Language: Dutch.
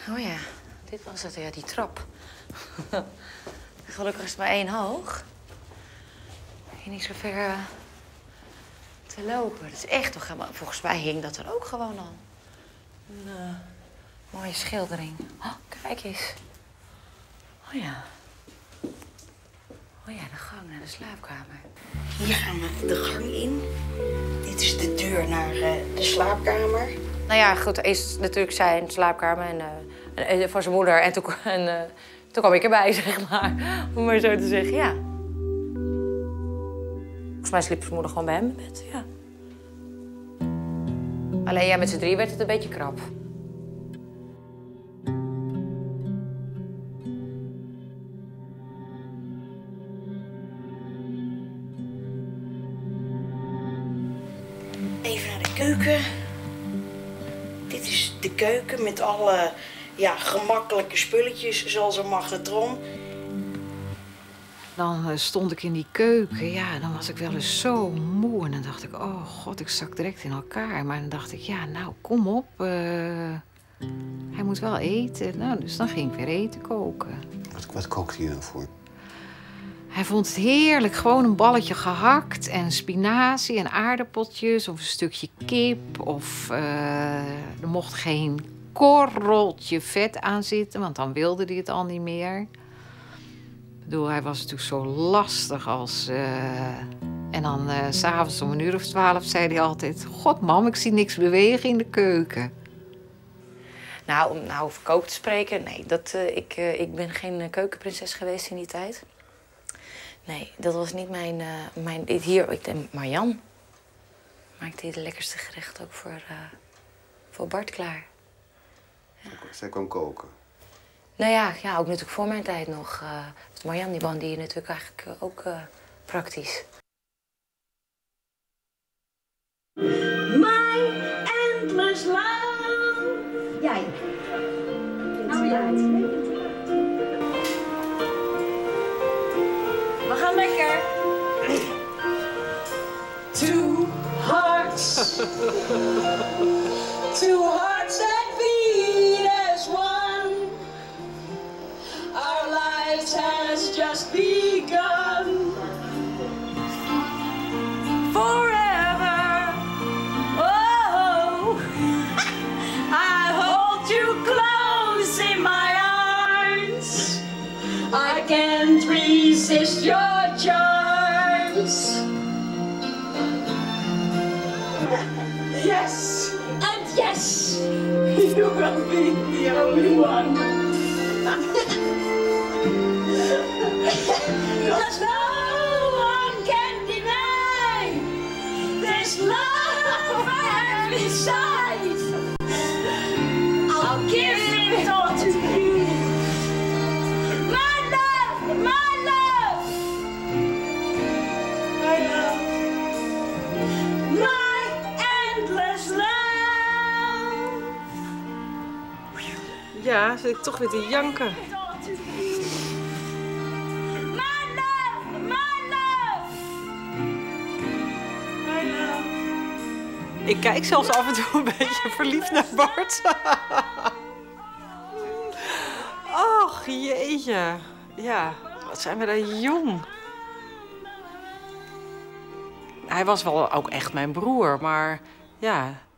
Oh ja, dit was het, ja, die trap. Gelukkig is het maar 1 hoog. En niet zo ver te lopen. Dat is echt nog helemaal... Volgens mij hing dat er ook gewoon al. Een mooie schildering. Oh, kijk eens. Oh ja. Oh ja, de gang naar de slaapkamer. Hier gaan we de gang in. Dit is de deur naar de slaapkamer. Nou ja, goed, eerst natuurlijk zijn slaapkamer en voor zijn moeder. En toen kwam ik erbij, zeg maar. Om maar zo te zeggen, ja. Volgens mij sliep zijn moeder gewoon bij hem in bed, ja. Alleen ja, met z'n 3 werd het een beetje krap. Even naar de keuken. Dit is de keuken met alle gemakkelijke spulletjes, zoals een magnetron. Dan stond ik in die keuken, ja, dan was ik wel eens zo moe. En dan dacht ik, oh god, ik zak direct in elkaar. Maar dan dacht ik, ja, nou, kom op. Hij moet wel eten. Nou, dus dan ging ik weer eten koken. Wat kookte je dan voor? Hij vond het heerlijk, gewoon een balletje gehakt en spinazie en aardappeltjes of een stukje kip. Of er mocht geen korreltje vet aan zitten, want dan wilde hij het al niet meer. Ik bedoel, hij was natuurlijk zo lastig als... En dan 's avonds om 1:00 of 12 zei hij altijd... God, mam, ik zie niks bewegen in de keuken. Nou, om nou over koken te spreken, nee. Ik ben geen keukenprinses geweest in die tijd. Nee, dat was niet mijn... Marjan maakte de lekkerste gerecht ook voor Bart klaar. Ja. Zij kwam koken? Nou ja, ook natuurlijk voor mijn tijd nog. Marjan die woonde hier natuurlijk eigenlijk ook praktisch. My endless love. Jij. Nou jij. We gaan lekker. Two hearts. Two hearts that beat as one. Our lives has just begun. Forever. Oh, I hold you close in my arms. I can't resist your charms. Yes, and yes, you will be the only one. 'Cause no one can deny this love I have inside. I'll give it all to you. My love, my love. My love. My endless love. Ja, zit ik toch weer te janken. Ik kijk zelfs af en toe een beetje verliefd naar Bart. Och, jeetje. Ja, wat zijn we daar jong. Hij was wel ook echt mijn broer, maar ja,